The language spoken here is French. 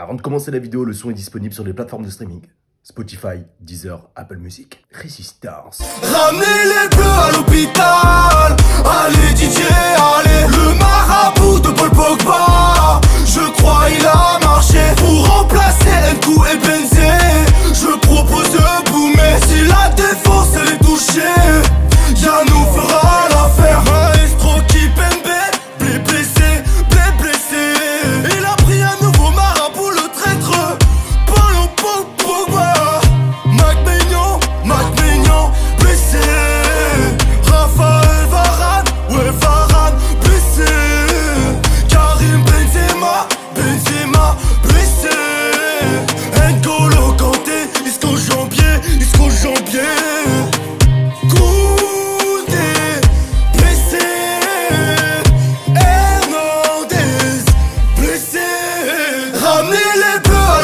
Avant de commencer la vidéo, le son est disponible sur les plateformes de streaming. Spotify, Deezer, Apple Music. Résistance. Ramenez les bleus à l'hôpital. Allez DJ, allez. Le marabout de Paul Pogba, je crois il a marché pour remplacer Nkou et Benzé. Je propose de boomer. Si la défense elle est touchée, Yannou fera l'affaire. Maestro Kipembe, blessé. Il a pris un nouveau marabout, le traître Paul Pogba. Mac Maignan, blessé. Raphaël Varane, ouais Varane, blessé. Karim Benzema, blessé. N'Golo Kanté, Isco Jambier. Koundé, blessé. Hernandez, blessé. Ramenez les bleus à